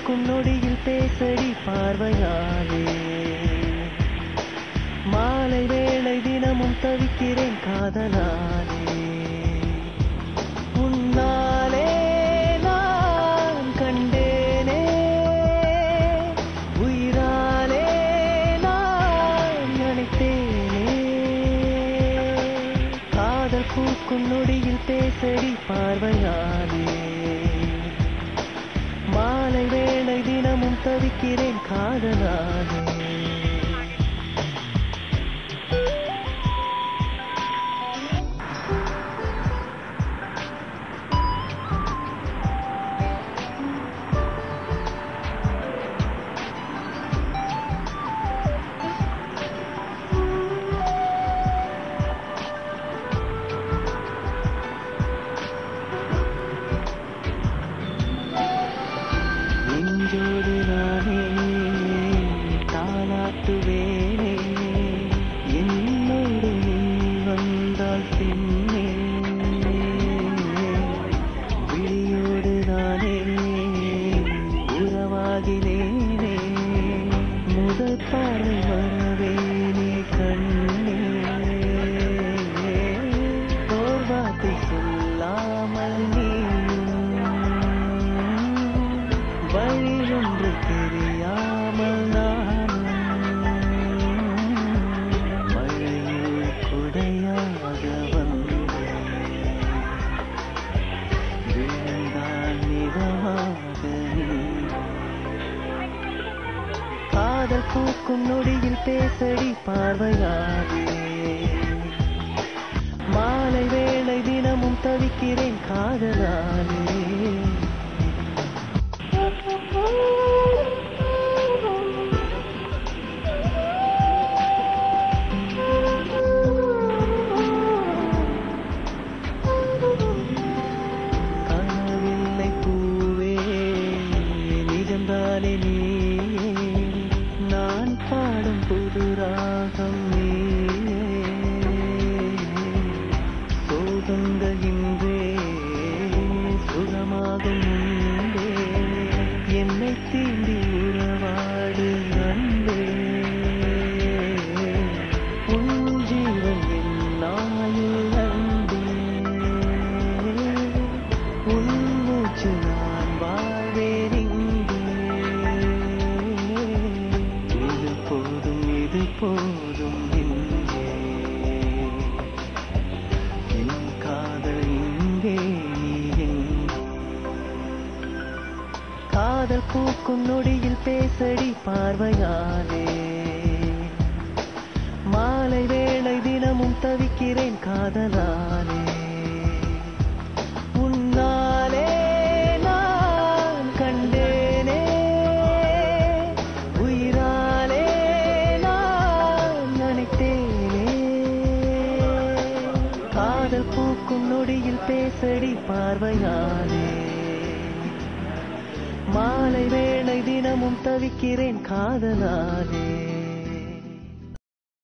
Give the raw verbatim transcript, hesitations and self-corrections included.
பூக்கும் நொடியில் பேசடி பார்வையாலே. மாலை வேளை தினமும் தவிக்கிறேன் காதலாலே. உன்னாலே நான் கண்டேனே உயிராலே நான் நினைத்தேனே. காதல் பூக்கும் நொடியில் பேசடி பார்வையாலே. மாலை வேளை தினமும் தவிக்கிறேன் காதலாலே. நெஞ்சோடு நானே தாலாட்டுவேனே என்னோடு நீ வந்தால் பின்னே. விழியோடு நானே உறவாகினேனே முதல் பார்வை வரவே நீ கண்ணே. ஓர் வார்த்தை சொல்லாமல் நீ வழியொன்று தெரியாமல் நானும் மழையில் குடையாக வந்தேன். விழுந்தால் நிதமாக நீ. காதல் பூக்கும் நொடியில் பேசடி பார்வையாலே. மாலை வேளை தினமும் தவிக்கிறேன் காதலாலே. கனவில்லை பூவே நிஜம்தானே நீயே. நான் பாடும் புது ராகம் நீயே. சோகங்கள் இன்றே சுகமாகும் உண்டே. என்னை தீண்டி உறவாடு அன்பே. உன் ஜீவன் என் ஆயுள் அன்பே. உன் மூச்சு நான் வாழ்வேன் இங்கே. இது போதும் இது போதும் இங்கே. என் காதல் இங்கே நீ எங்கே. காதல் பூக்கும் நொடியில் பேசடி பார்வையாலே. மாலை வேளை தினமும் தவிக்கிறேன் காதலாலே. உன்னாலே நான் கண்டேனே உயிராலே நான் நினைத்தேனே. காதல் பூக்கும் நொடியில் பேசடி பார்வையாலே. மாலை வேளை தினமும் தவிக்கிறேன் காதலாலே.